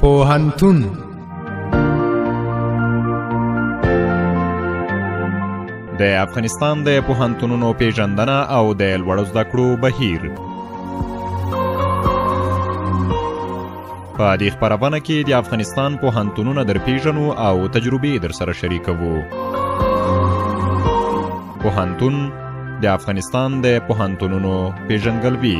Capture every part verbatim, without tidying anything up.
پوهنتون. د افغانستان د پوهنتونونو پیژندنه او د لوړو زده کړو بهیر. په دې خپرونه کې د افغانستان پوهنتونونه در پیژنو او تجربې در سره شریکوو. پوهنتون د افغانستان د پوهنتونونو پیژندګلوي.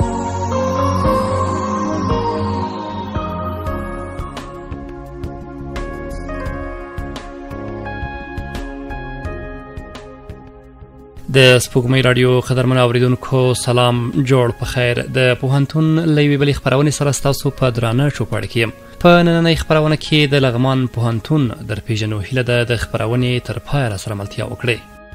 د سپوږمۍ رادیو قدرمن اوریدونکو سلام جوړ په خیر. د پوهنتون له یوې بلې خپرونې سره ستاسو په درانه چوپړ کې یم. په نننۍ خپرونه کې د لغمان پوهنتون در پیژنو هیله ده د خپرونې تر پایه راسره ملتیا وکړئ.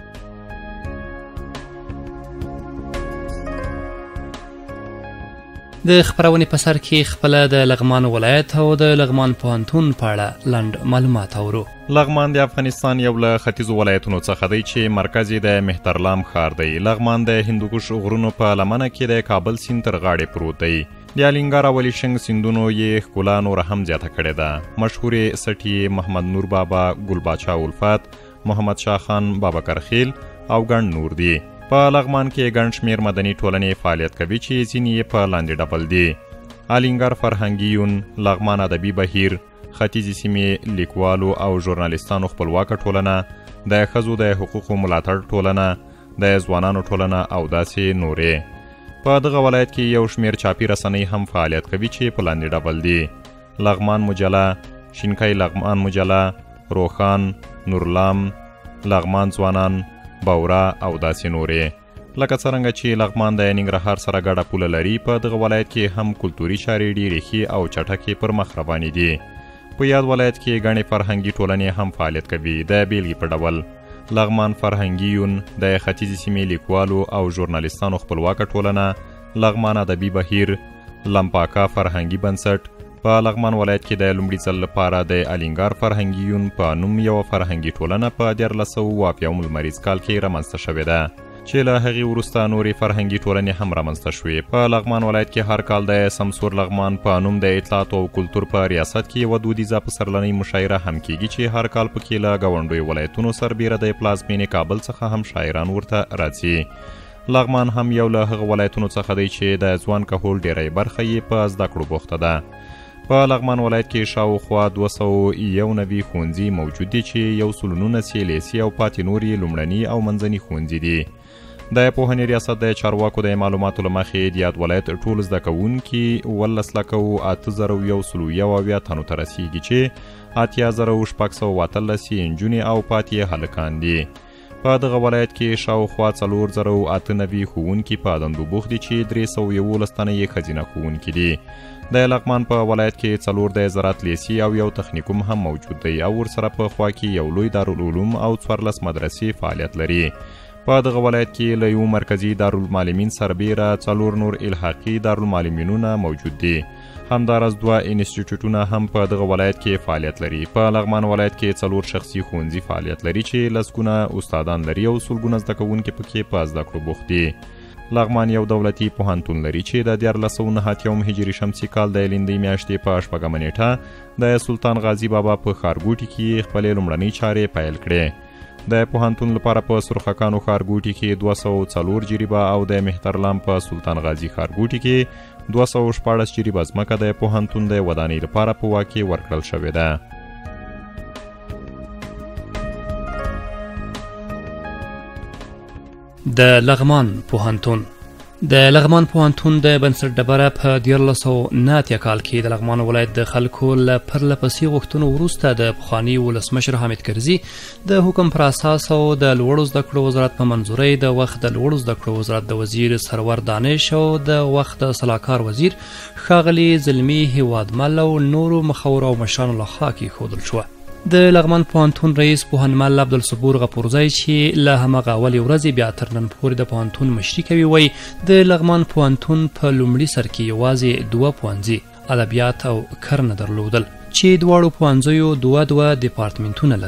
د خپرونې په سر کې خپله د لغمان ولایت او د لغمان پوهنتون په اړه لنډ معلومات اورو. لغمان د افغانستان یو له ختیځو ولایتونو څخه دی چې مرکز یې د مهترلام ښار دی. لغمان د هندوکش غرونو په لمنه کې د کابل سیند تر غاړې پروت دی. د الینګار او الیشنګ سیندونو یې ښکلا نوره هم زیاته کړې ده. مشهورې سټې محمد نور بابا، ګل باچا الفت، محمد شاه خان بابا کرخیل او ګڼ نور دي. په لغمان کې ګڼ شمېر مدني ټولنې فعالیت کوي چې ځینې یې په لاندې ډول دي: الینګار فرهنګي یون، لغمان ادبي بهیر، ختیځې سیمې لیکوالو او ژورنالیستانو خپلواکه ټولنه، د ښځو د حقوقو ملاتړ ټولنه، د ځوانانو ټولنه او داسې نورې. په دغه ولایت کې یو شمېر چاپي رسنۍ هم فعالیت کوي چې په لاندې ډول دي: لغمان مجله، شینکۍ لغمان مجله، روخان، نورلام، لغمان ځوانان، باورا او داسې نورې. لکه څرنګه چې لغمان د ننګرهار سره ګډه پوله لري، په دغه ولایت کې هم کلتوري چارې ډېرې ښې او چټکې پر مخ روانې دي. په یاد ولایت کې ګڼې فرهنګي ټولنې هم فعالیت کوي. د بیلګې په ډول لغمان فرهنګي یون، د ختیځې سیمې لیکوالو او ژورنالیستانو خپلواکه ټولنه، لغمان ادبي بهیر، لمپاکا فرهنګي بنسټ. په لغمان ولایت کې د لومړي ځل لپاره د الینګار فرهنګي یون په نوم یوه فرهنګي ټولنه په دیارلس سوه اوه اتیاوم لمریز کال کې رامنځته شوې ده، چې له هغې وروسته نورې فرهنګي ټولنې هم رامنځته شوې. په لغمان ولایت کې هر کال د سمسور لغمان په نوم د اطلاعاتو او کلتور په ریاست کې یوه دودیزه پسرلنۍ مشاعره هم کیږي چې هر کال پکې له ګاونډیو ولایتونو سربیره د پلازمینې کابل څخه هم شاعران ورته راځي. لغمان هم یو له هغه ولایتونو څخه دی چې د ځوان کهول ډیری برخه یې په زده کړو بوخته ده. په لغمان ولایت کې شاوخوا دوه سوه یو نوي ښوونځي موجود دي چې یو سل نولس یې لیسې او پاتې نور یې لومړني او منځني ښوونځي دي. د پوهنې ریاست د چارواکو د معلوماتو له مخې د یاد ولایت ټول زده کوونکي اوولس لکه او اته زره یو سل یو اویا تنو ته رسیږي چې اتیا زره شپږ سوه اتلس یې نجونې او پاتې هلکان دي. په دغه ولایت کې شاوخوا څلور زره او اته نوي ښوونکي په دندو بوخت دي چې درې سوه یولس تنه یې ښځینه ښوونکي دي. د لغمان په ولایت کې څلور د زراعت لیسې او یو تخنیکوم هم موجود دی او ورسره په خوا کې یو لوی دارالعلوم او څوارلس مدرسې فعالیت لري. په دغه ولایت کې له یو مرکزي دارالمعلمین سربیره څلور نور الحاقي دارالمعلمینونه موجود دي. همداراز دوه انسټیټیوټونه هم په دغه ولایت کې فعالیت لري. په لغمان ولایت کې څلور شخصي ښوونځي فعالیت لري چې لسګونه استادان لري او سلګونه زده کوونکي پکې په زده کړو بوخت دي. لغمان یو دولتي پوهنتون لري چې د دیارلس سوه نهه اتیاوم هجري شمسي کال د لیندۍ میاشتې په شپږمه نیټه د سلطان غازي بابا په ښارګوټي کې خپلې لومړنۍ چارې پیل کړې. د پوهنتون لپاره په سرخکانو ښارګوټي کې دوه سوه څلور جریبه او د مهترلام په سلطان غازي ښارګوټي کې دوه سوه شپاړس جریبه ځمکه د پوهنتون د ودانۍ لپاره په واک کې ورکړل شوې ده. د لغمان پوهنتون د لغمان پوهنتون د بنسټ ډبره په دیارلس سوه نه اتیا کال کې د لغمان ولایت د خلکو له پرله پسې غوښتنو وروسته د پخواني ولسمشر حامد کرزي د حکم پر اساس او د لوړو زده کړو وزارت په منظورۍ د وخت د لوړو زده کړو وزارت د وزیر سرور دانش او د وخت د سلاکار وزیر ښاغلي زلمي هیوادمل او نورو مخورو او مشرانو لخوا کېښودل شوه. د لغمان پوهنتون رئیس پوهنمل عبدالصبور غفورزی چې له همغه اولې ورځې بیا تر نن پورې د پوهنتون مشري کوي وایي د لغمان پوهنتون په لومړي سر کې یوازې دوه پوهنځي ادبیات او کرنه درلودل چې دواړو پوهنځیو دوه دوه ډیپارټمنټونه لرل.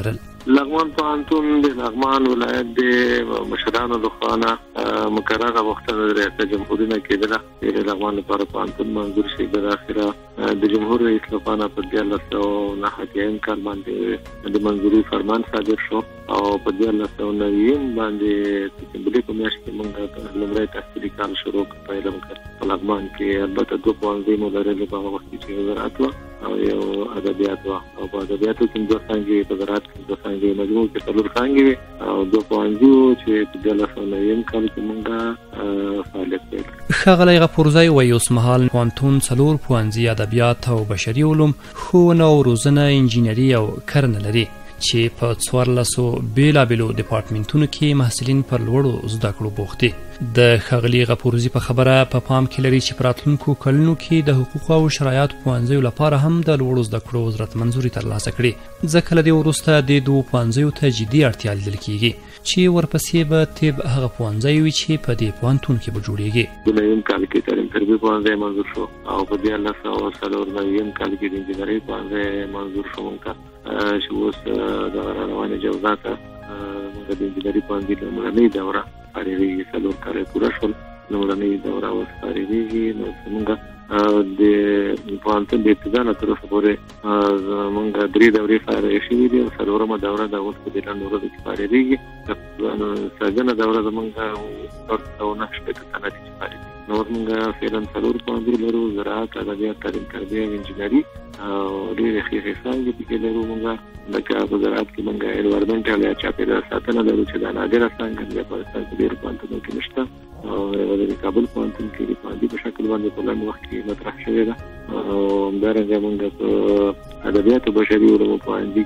لغمان پوهنتون د لغمان ولایت د مشرانو لخوا نه مقرره غوښتنه د ریاست جمهوریت نه کېدله چې د لغمان لپاره پوهنتون منظور شي. بالاخره د جمهور رئیس لخوا نه په دیارلس سوه نهه اتیا کال باندې د منظوري فرمان صادر شو او په دیارلس سوه نوي باندې د سپټمبر په میاشت کې موږ لومړی تحصیلي کال شروع کړ پیل وکړ په لغمان کې. البته دوه پوهنځي مو لرلې په هغه وخت کې چې زراعت وه او یو ادبیات وه او په ادبیاتو کې دوه څانګې په زراعت کې دوه څانګې مجموع کې څلور څانګې وې او دوه پوهنځي وو چې په دیارلس سوه نوي کال کې موږ فعالیت پیل کړ. ښاغلی غفورزی وایي اوسمهال پوهنتون څلور پوهنځي ادبیات او بشري علوم، ښوونه او روزنه، انجینري او کرنه لري چې په څوارلسو بیلابیلو ډپارټمنټونو کې محصلین پر لوړو زده کړو بوخت دي. د ښاغلي غفورزي په خبره په پام کې لري چې په راتلونکو کلونو کې د حقوقو او شرایطو پوهنځیو لپاره هم د لوړو زده کړو وزارت منظوري ترلاسه کړي، ځکه له دې وروسته د دوو پوهنځیو ته جدي اړتیا لیدل کېږي چې ورپسې به طب هغه پوهنځی وي چې په دې پوهنتون کې به جوړېږي. د نویم کال کې تعلیم تربیې پوهنځی منظور شو او په دیارلس سوه څلور نویم کال کې د انجینرۍ پوهنځی منظور شو موږ ته چې اوس د روانې جوزا ته موږ د انجینرۍ پوهنځي لومړنۍ دوره فارغېږي. څلور کاله یې پوره شول، لومړنۍ دوره اوس فارغېږي. نو موږ د پوهنتون د ابتدا نه تر اوسه پورې موږ درې دورې فارغې شوي دي او څلورمه دوره د اوس په دې لنډو ورځو کې فارغېږي. شپږمه دوره زموږ شپږ سوه نهه شپېته تنه دي چې فارغ دي. نو موږ فعلا څلور پوهنځي لرو: زراعت، ادبیات، تعلیم تربیه او انجینري او ډېرې ښې ښې څانګې پکې لرو. موږ لکه په زراعت کې موږ انوایرمنټل یا چاپېریال ساتنه لرو چې دا نادره څانګه د افغانستان په ډېرو پوهنتونونو کې نشته او یوازې د کابل پوهنتون کې د پوهنځي په شکل باندې په لنډ وخت کې مطرح شوې ده. او همدارنګه موږ په ادبیاتو بشري علومو پوهنځي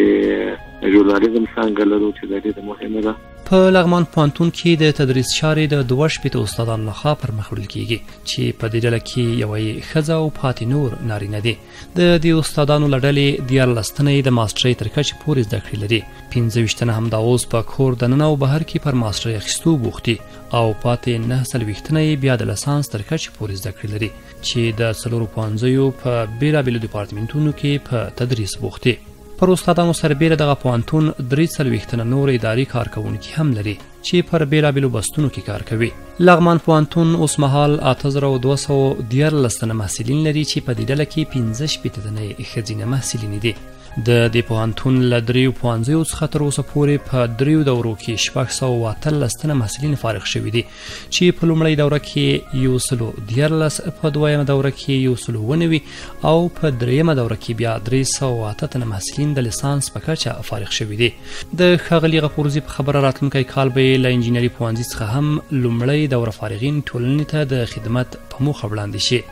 کې د ژورنالیزم څانګه لرو چې دا ډېره مهمه ده. په لغمان پوهنتون کې د تدریس چارې د دوه شپېته استادانو لخوا پر مخ وړل کېږي چې په دې ډله کې یوه یې ښځه او پاتې نور نارینه دي. د دې استادانو له ډلې دیارلس تنه یې د ماسټرۍ تر کچې پورې زده کړې لري، پنځه ویشت تنه همدا اوس په کور دننه او بهر کې پر ماسټرۍ اخیستو بوخت دي او پاتې نهه څلوېښت تنه یې بیا د لسانس تر کچې پورې زده کړې لري چې د څلورو پوهنځیو په بېلابېلو ډپارټمنټونو کې په تدریس بوخت دي. پر استادانو سربیره دغه پوهنتون درې څلوېښت تنه نور اداري کارکوونکي هم لري چې پر بېلابېلو بستونو کې کار کوي. لغمان پوهنتون اوسمهال اته زره دوه سوه دیارلس تنه محصلین لري چې په دې ډله کې پنځه شپېته تنه یې ښځینه محصلینې دي. د دې پوهنتون له دریو پوهنځیو څخه تر اوسه پورې په دریو دورو کې شپږ سوه اتلس تنه محصلین فارغ شوي دي چې په لومړۍ دوره کې یو سلو دیارلس، په دویمه دوره کې یو سلو اووه نوي او په دریمه دوره کې بیا درې سوه اته تنه محصلین د لیسانس په کچه فارغ شوي دي. د ښاغلي غفورزي په خبره راتلونکی کال به له انجینري پوهنځي څخه هم لومړۍ دوره فارغین ټولنې ته د خدمت په موخه وړاندې شي.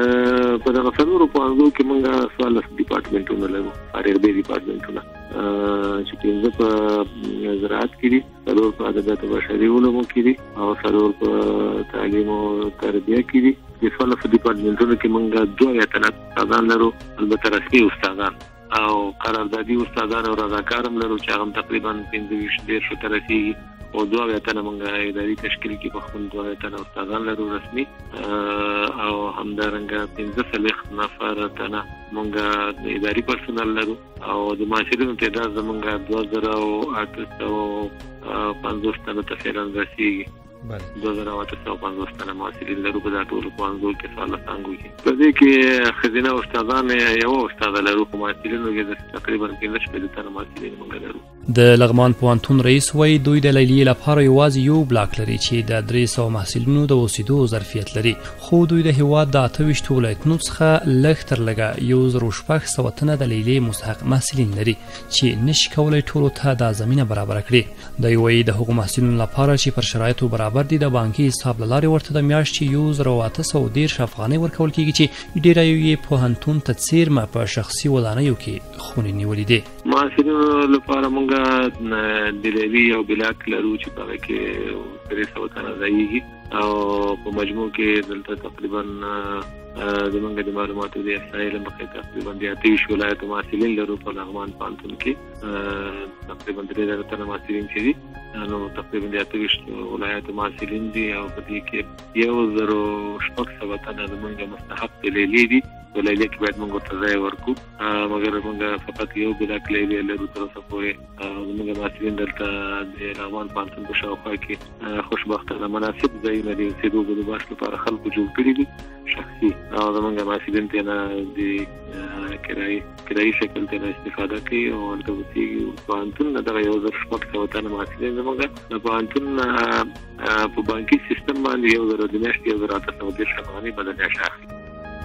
په دغه څلورو پوهنځیو کې موږ څوارلس ډپارټمنټونه لرو، فارغ دي ډپارټمنټونه چې پنځه په زراعت کې دي، څلور په ادبیاتو بشري علومو کې دي او څلور په تعلیم او تربیه کې دي. د څوارلسو ډپارټمنټونو کې موږ دوه اتیا استادان لرو، البته رسمي استادان او قراردادي استادان او رضاکار هم لرو چې هغه تقریبا پنځه ویشت دېرشو ته رسېږي او دوه اتیا موږ اداري تشکیل کې په خپل دوه اتیا استادان لرو رسمي او همدارنګه پنځه څلوېښت نفر تنه موږ اداري پرسونل لرو او د محصلینو تعداد زموږ دوه زره او اته سوه پنځوس تنه ته فعلا رسېږي. دوه زره اته سوه پنځوس تنه محصلین لرو په دا ټولو پوهنځیو کې څوارلس څانګو کې. په دې کې ښځینه استادان یوه استاده لرو، په محصلینو کې تقریبا پنځه شپېته تنه محصلین موږ لرو. د لغمان پوهنتون رئیس وایي دوی د لیلیې لپاره یوازې یو بلاک لري چې د درې سوه محصلینو د اوسېدو ظرفیت لري، خو دوی د هېواد د اته ویشتو ولایتونو څخه لږ تر لږه یو زر او شپږ سوه تنه د لیلیې مستحق محصلین لري چې نشي کولی ټولو ته دا زمینه برابره کړي. دوی وایي د هغو محصلینو لپاره چې پر شرایطو برابر دي د بانکي حساب له لارې ورته د میاشتې یو زر او اته سوه دېرش افغانۍ ورکول کېږي چې ډېره یې پوهنتون ته څیرمه په شخصي ودانیو کې خونې نیولې دي. محصلینو لپاره موږ د لیلیې یو بلاک لرو چې په هغه کې درې سوه تنه ځایېږي او په مجموع کې دلته تقریبا زموږ د معلوماتو د احصایې له مخې تقریبا د اته ویشت ولایتو محصلین لرو په لغمان پوهنتون کې تقریبا درې زره تنه محصلین چې دي نو تقریبا د اته ویشت ولایتو محصلین دي او په دې کې یو زر او شپږ سوه تنه زموږ مستحق د لیلیې دي لیلیه کې باید موږ ته ځای ورکو مګر موږ فقط یو بلاک لیلیه لرو تر اوسه پورې موږ محصلین دلته د لغمان پوهنتون په شاوخوا کې خوشبختانه مناسب ځایونه د اوسېدو بندوبست لپاره خلکو جوړ کړي دي شخصي او زموږ محصلین ته نه د کرایي کرایي شکل ته استفاده کوي او هلته اوسېږي پوهنتون نه دغه یو زر شپږ سوه تنه محصلین زموږ د پوهنتون په بانکي سیستم باندې یو زر د میاشتې یو زر اته سوه دېرش افغانۍ به د میاشتې اخلي.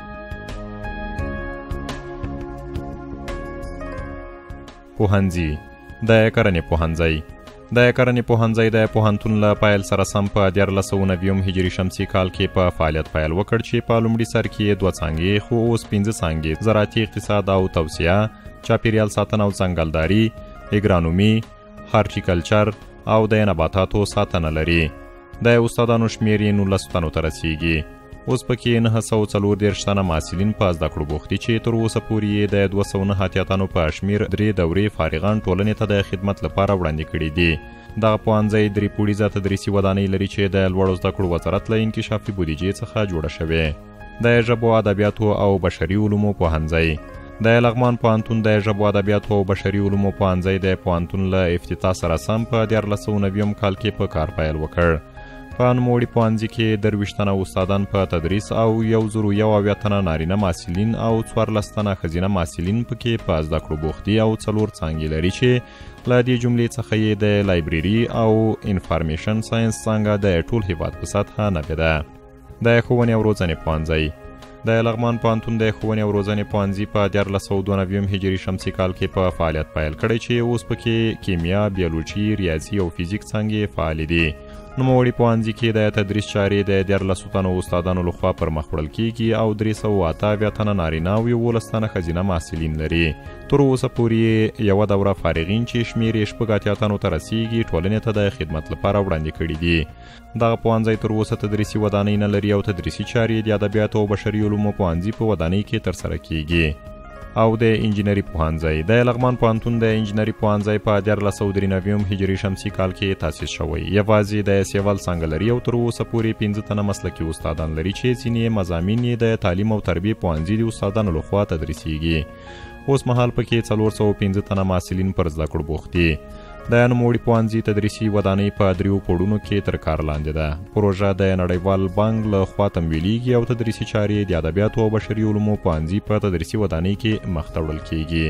پوهنځي د کرنې پوهنځی د کرنې پوهنځی د پوهنتون له پیل سره سم په دیارلس سوه نوي هجري شمسي کال کې په فعالیت پیل وکړ چې په لومړي سر کې دوه څانګې خو اوس پنځه څانګې زراعتي اقتصاد او توسعه، چاپیریال ساتنه او ځنګلداري، اګرانومي، هارټیکلچر او د نباتاتو ساتنه لري. د استادانو شمېر یې نولسو تنو ته رسیږي. اوس پکې نهه سوه څلور دېرش تنه محصلین په زده کړو بوخت دي چې تر اوسه پورې یې د دوه سوه نهه اتیا تنو په شمېر درې دورې فارغان ټولنې ته د خدمت لپاره وړاندې کړي دي. دغه پوهنځی درې پوړیزه تدریسي ودانۍ لري چې د لوړو زده کړو وزارت له انکشافي بودیجې څخه جوړه شوې. د ژبو ادبیاتو او بشري علومو پوهنځی د لغمان پوهنتون د ژبو ادبیاتو او بشري علومو پوهنځی د پوهنتون له افتتاح سره سم په دیارلس سوه نوي کال کې په کار پیل وکړ. په نوموړي پوهنځي کې درویشت تنه استادان په تدریس او یو زر یو اویا تنه نارینه محصلین او څوارلس تنه ښځینه محصلین پکې په زده کړو بوخت دي او څلور څانګې لري چې له دې جملې څخه یې د لایبرري او انفارمیشن ساینس څانګه د ټول هیواد په سطحه نوې ده. د ښوونې او روزنې پوهنځی د لغمان پوهنتون د ښوونې او روزنې پوهنځي په دیارلس سوه دوه نوي هجري شمسي کال کې په فعالیت پیل کړی چې اوس پکې کیمیا، بیولوژي، ریاضي او فزیک څانګې فعالې دي. نوموړي پوهنځي کې د تدریس چارې د دیارلسو تنو استادانو لخوا پر مخ وړل کیږي او درې سوه اته اویا تنه نارینه او یولس تنه ښځینه محصلین لري. تر اوسه پورې یوه دوره فارغین چې شمېر یې شپږ اتیا تنو ته رسیږي ټولنې ته د خدمت لپاره وړاندې کړي دي. دغه پوهنځی تر اوسه تدریسي ودانۍ نه لري او تدریسي چارې د ادبیاتو او بشري علومو پوهنځي په ودانۍ کې ترسره کیږي. او د انجینري پوهنځی د لغمان پوهنتون د انجینري پوهنځی په دیارلس سوه درې نوي هجري شمسي کال کې تاسیس شوی. یوازې د سیول څانګه لري او تر اوسه پورې پنځه تنه مسلکي استادان لري چې ځینې مضامین یې د تعلیم او تربیې پوهنځي د استادانو لخوا تدریسیږي. اوس مهال پکې څلور سوه پنځه تنه محصلین پر زده کړو بوخت دي. د نوموړي پوهنځي تدریسي ودانۍ په دریو پوړونو کې تر کار لاندې ده. پروژه د نړیوال بانک له خوا تمویلیږي او تدریسي چارې د ادبیاتو او بشري علومو پوهنځي په تدریسي ودانۍ کې مخته وړل کیږي.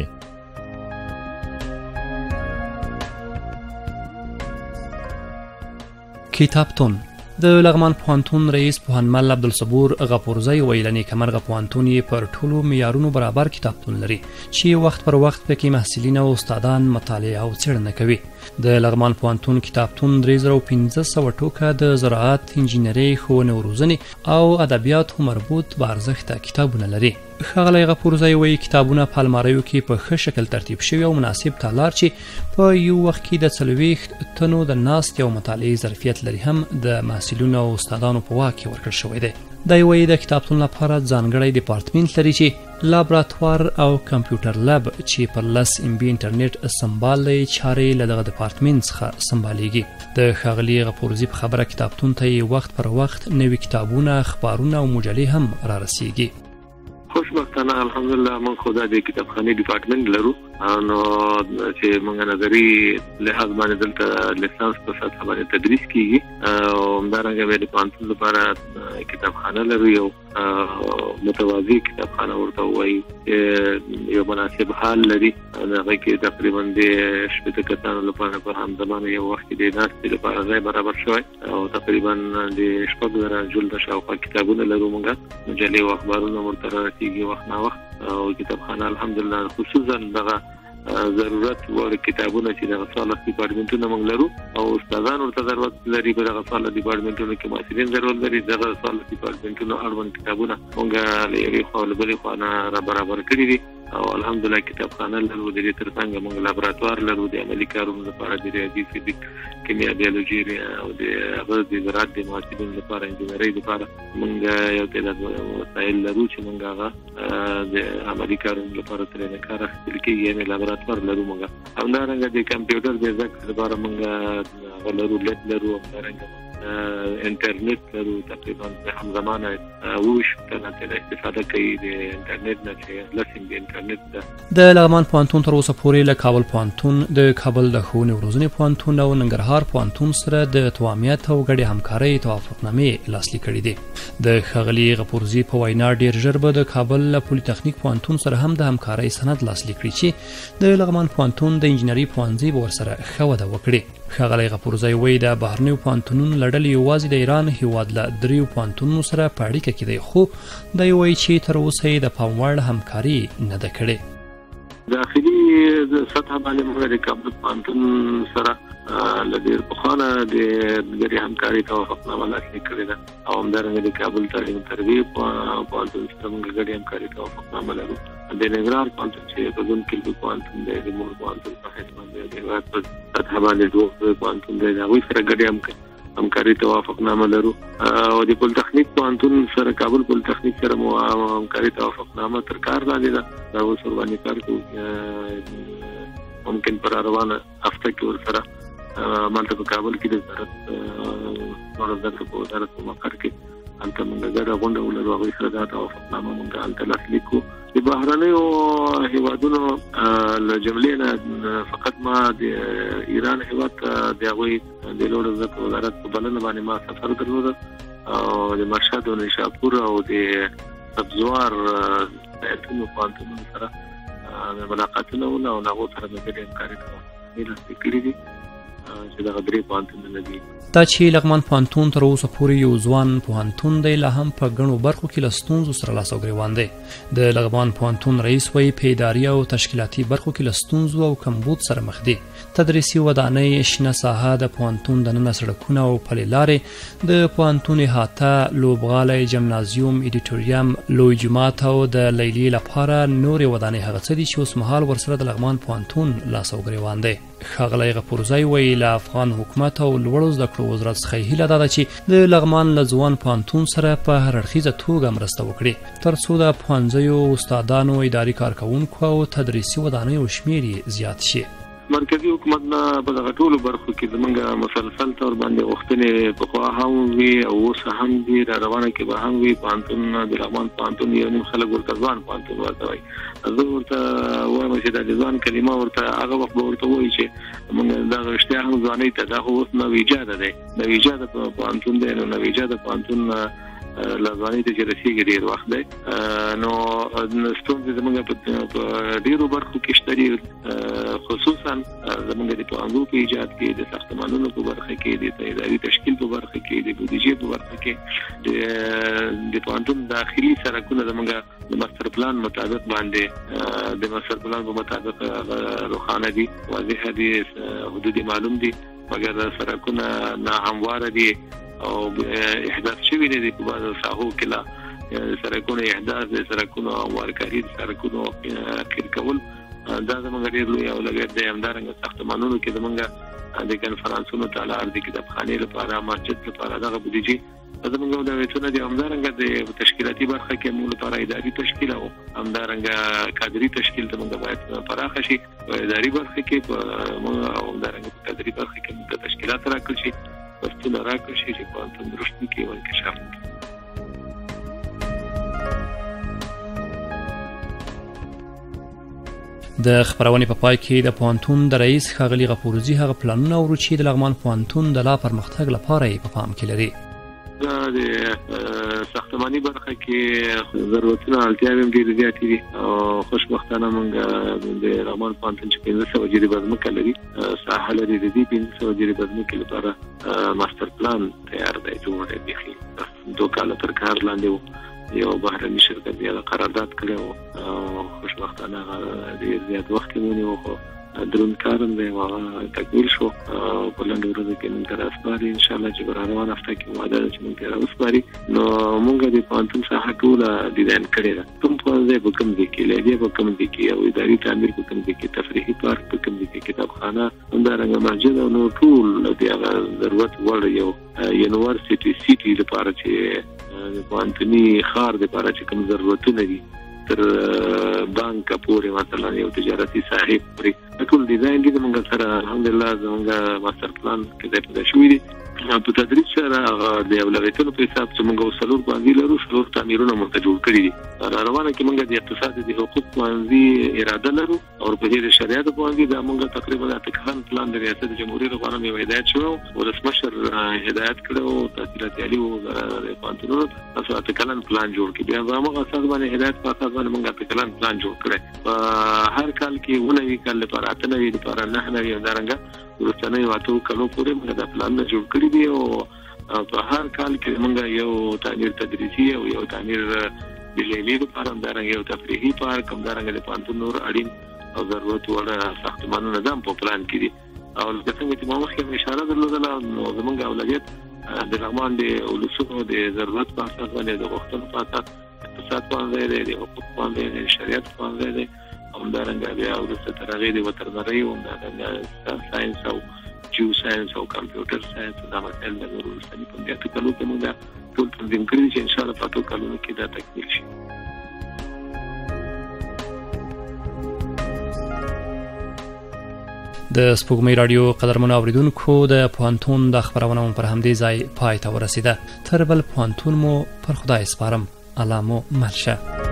کتابتون د لغمان پوهنتون رئیس پوهنمل عبدالصبور غفورزی ویل نیکمرغه پوهنتون یې پر ټولو معیارونو برابر کتابتون لري چې وخت پر وخت پکې محصلین او استادان مطالعه او څېړنه کوي. د لغمان پوهنتون کتابتون درې زره پنځه سوه ټوکه د زراعت، انجینري، ښوونې او روزنې او ادبیاتو مربوط به ارزښته کتابونه لري. ښاغلی غفورزی وایي کتابونه په الماریو کې په ښه شکل ترتیب شوي او مناسب تالار چې په یو وخت کې د څلوېښت تنو د ناستې او مطالعې ظرفیت لري هم د محصلینو او استادانو په واک کې ورکړل شوی دی. دی وایي د کتابتون لپاره ځانګړی ډیپارټمنټ لري چې لابراتوار او کمپیوټر لب چې پر لس ام بي انټرنیټ سمبال دی چارې له دغه ډیپارټمنټ څخه سمبالیږي. د ښاغلي غفورزي په خبره کتابتون ته یې وخت پر وخت نوي کتابونه، اخبارونه او مجلې هم را رسیږي. خوشبختانه الحمدلله موږ خو د کتابخانې ډیپارټمنټ لرو نو چې موږ نظري لحاظ باندې دلته لیسانس په سطح باندې تدریس کیږي او همدارنګه د پوهنتون لپاره کتابخانه لرو یو متوازی کتابخانه ورته وایي یو مناسب حال لري. هغه کې تقریبا د شپږ کسانو لپاره په همزمان یو وخت کې د ناستې لپاره ځای برابر شوی او تقریبا د شپږ زره جلده شاوخوا کتابونه لرو موږ مجلې او اخبارونه ورته رسیږي وخت نه وخت او کتابخانه الحمدلله خصوصا دغه ضرورت وړ کتابونه چې د غصالت ډیپارټمنټونه موږ لرو او استادان ورته ضرورت لري په دغه غصالت ډیپارټمنټونو کې محصلین ضرورت لري دغه غصالت ډیپارټمنټونو اړوند کتابونه موږ له یوې خوا له بلې خوا نه را برابر کړي دي او الحمدلله کتابخانه لرو. د دې ترڅنګ موږ لابراتوار لرو د عملي کارونو لپاره د ریاضي، فزیک، کیمیا، بیولوژي او د هغه د زراعت د محصلینو لپاره انجینري لپاره موږ یو تعداد وسایل لرو چې موږ هغه د عملي کارونو لپاره ترې کار اخیستل کېږي یعنې لابراتوار لرو موږ. همدارنګه د کمپیوټر د زده کړې لپاره موږ هغه لرو لیب لرو همدارنګه انټرنیټ لرو تقریبا همزمانه ووش کنه ته استفاده کوي د انټرنیټ نه چې لسم د انټرنیټ ده. د لغمان پوهنتون تر اوسه پورې له کابل پوهنتون د کابل د ښوونې او روزنې پوهنتون او ننګرهار پوهنتون سره د توامیت او ګډې همکارۍ توافقنامې لاسلیک کړي دي. د ښاغلي غفورزي په وینا ډېر ژر به د کابل له پولیتخنیک پوهنتون سره هم د همکارۍ سند لاسلیک کړي چې د لغمان پوهنتون د انجینري پوهنځي به ورسره ښه وده وکړي. ښاغلی غفورزی وایي د بهرنیو پوهنتونونو له ډلې یوازې د ایران هېواد له دریو پوهنتونونو سره په اړیکه کې دی، خو دی وایي چې تر اوسه یې د پام وړ همکاري نه ده کړې. داخلي سطح باندې موږ د کابل پوهنتون سره له ډېر پخوانه د ګډې همکارۍ توافقنامه لاسلیک کړې ده او همدارنګه د کابل تعلیم تربیې پوهنتون سره موږ ګډې همکارۍ توافقنامه لرو. د ننګرهار پوهنتون چې په ځون کې پوهنتون دی د مور پوهنتون په حیث باندې د هېواد په سطح باندې دوه پوهنتون دی، د هغوی سره ګډې همکاري توافقنامه لرو. او د پولیتخنیک پوهنتون سره کابل پولیتخنیک سره مو همکاري توافقنامه تر کار لاندې ده. دا اوس ورباندې کار کوو، ممکن پر روانه هفته کې ورسره مالته په کابل کې د وزارت وزارت په وزارت په مقر کې هلته موږ ګډه غونډه ولرو، هغوی سره دا توافقنامه موږ هلته لاسلیک کړو. د بهرنیو هېوادونو له جملې نه فقط ما د ایران هېواد ته د هغوی د لوړو زده کړو وزارت په بلنه باندې ما سفر درلوده او د مشهد او نیشاپور او د سبزوار ولایتونو پوهنتونونو سره مې ملاقاتونه وکړل او له هغو سره مې ګډې همکاري توافقنامې لاسلیک کړي دي چې دغه درې پوهنتونونه دي. دا چې لغمان پوهنتون تر اوسه پورې یو ځوان پوهنتون دی، لا هم په ګڼو برخو کې له ستونزو سره لاس او ګرېوان دی. د لغمان پوهنتون رئیس وایي په اداري او تشکیلاتي برخو کې له ستونزو او کمبود سره مخ دی. تدریسي ودانۍ، شنه ساحه، د پوهنتون دننه سړکونه او پلې لارې، د پوهنتون احاطه، لوبغالی، جمنازیوم، ایډیټوریم، لوی جومات او د لیلیې لپاره نورې ودانۍ هغه څه دي چې اوسمهال ورسره د لغمان پوهنتون لاس او ګرېوان دی. ښاغلی غفورزی وایي له افغان حکومت او لوړو زده کړو وزارت څخه هیله دا ده چې د لغمان له ځوان پوهنتون سره په هر اړخیزه توګه مرسته وکړي تر څو د پوهنځیو، استادانو، اداري کارکوونکو او تدریسي ودانیو شمېر یې زیات شي. مرکزي حکومت نه په دغه ټولو برخو کې زموږ مسلسل تور باندې غوښتنې پخوا هم وي او اوس هم دي، را روانه کې به هم وي. پوهنتون د لغمان پوهنتون یو نیم خلک ورته ځوان پوهنتون ورته وایي. زه ورته وایم چې دا د ځوان کلمه ورته هغه وخت به ورته وایي چې موږ دغه رښتیا هم ځوانۍ ته دا خو اوس نوی ایجاده دی، نوی ایجاده پوهنتون دی، نو نوی ایجاده پوهنتون لازماني ته چې رسیږي ډېر وخت دی. نو ستونزې زموږ په ډېرو برخو کې شته دي، خصوصا زموږ د پوهنځیو په ایجاد کې، د ساختمانونو په برخه کې، د اداري تشکیل په برخه کې، د بودیجې په برخه کې، د پوهنتون داخلي سرکونه زموږ د ماستر پلان مطابق باندې د ماستر پلان په مطابق روښانه دي، واضح دي، حدود معلوم دي، مګر سرکونه ناهمواره دي او احداث شوی نه دي په بعضو ساحو کې. لا سرکونه احداث د سرکونو هموارکاري د سرکونو قیر کول دا زموږ ډېر لوی اولویت دی. همدارنګه ساختمانونو کې زموږ د کنفرانسونو تالار، د کتابخانې لپاره، مسجد لپاره دغه بودیجې زموږ اولویتونه دي. همدارنګه د تشکیلاتي برخه کې موږ لپاره اداري تشکیل او همدارنګه کادري تشکیل زموږ باید پراخه شي. په اداري برخه کې او همدارنګه په کادري برخه کې موږ تشکیلات راکړل شي، وسیله راکړل شي چې پوهنتون درست وکړي او انکشاف وکړي. د خبرونې په پای کې د پوهنتون د رئیس ښاغلي غفورزي هغه پلانونه ورو چې د لغمان پوهنتون د لا پرمختګ لپاره یې په پام کې لري. دا د ساختماني برخه کې ضرورتونه اړتیاوې هم ډېرې زیاتې دي او خوشبختانه موږ د لغمان پوهنتون چې پنځه سوه جریبه ځمکه لري، ساحه لري، د دې پنځه سوه جریبه ځمکې لپاره ماستر پلان تیار دی، جوړ دی. بیخي دوه کاله تر کار لاندې و، یو بهرني شرکت بیا قرارداد کړی و او خوشبختانه ډېر زیات وخت یې ونیو، خو دروند کار هم دی، هغه تکمیل شو. په لنډو ورځو کې موږ ته راسپاري، انشاءالله چې په روانه هفته کې وعده ده چې موږ ته راوسپاري. نو موږ د پوهنتون ساحه ټوله ډیزاین کړې ده، کوم پوهنځی په کوم ځای کې، لیلیه په کوم ځای کې، او اداري تعمیر په کوم ځای کې، تفریحي پارک په کوم ځای کې، کتابخانه، همدارنګه مسجد او نور ټول د هغه ضرورت وړ یو یونیورسټي سیټي لپاره چې د پوهنتوني ښار دپاره چې کوم ضرورتونه دي تر بانک پورې، مثلا یو تجارتي ساحې پورې ټول ډیزاین دي زموږ سره. الحمدلله زموږ ماستر پلان کې ځای پیدا شوي دي په تدریج سره د اولویتونو په حساب چې موږ وسلور باندې لرو شلور تعمیرونه موږ جوړ کړی دي. روانه کې موږ د اقتصاد د حقوق باندې اراده لرو او په دې شریعت باندې د موږ تقریبا د تکلن پلان د ریاست جمهوریت لپاره مې هدایت شو ولسمشر هدایت کړو تحصیلات عالی او د پانتونو تاسو تکلن پلان جوړ کړی. بیا موږ اساس باندې هدایت په اساس باندې موږ تکلن پلان جوړ کړی. په هر کال کې ونوي کال لپاره اتنوي لپاره نه نه درنګ ورڅنه یو اتو کلو پورې موږ د پلان جوړ کړی دی او په هر کال کې موږ یو تعمیر تدریجي او یو تعمیر بلیلي لپاره درنګ یو تفریحي پارک هم درنګ د پانتون نور اړین او ضرورت وړ ساختمانونه د په پلان کې دي. او څنګه چې ما مخکې اشاره درلودله نو زموږ اولویت د لغمان د ولسونو د ضرورت په اساس باندې د غوښتنو په اساس اقتصاد باندې د حقوق باندې شریعت باندې همدارنګه بیا ورسته ترغه د وترنري او د ساينس او جیو ساينس او کمپیوټر ساينس د مسایل د ورسته په دې ته کلو ته موږ ټول تنظیم کړی چې ان شاء الله په ټول کلونو کې دا تکمیل شي. د سپوږمۍ رادیو قدرمن اوریدونکو د پوهنتون د خبرونه پر همدې ځای پای ته ورسیده. تر بل پوهنتون مو پر خدای سپارم. الله مو مل شه.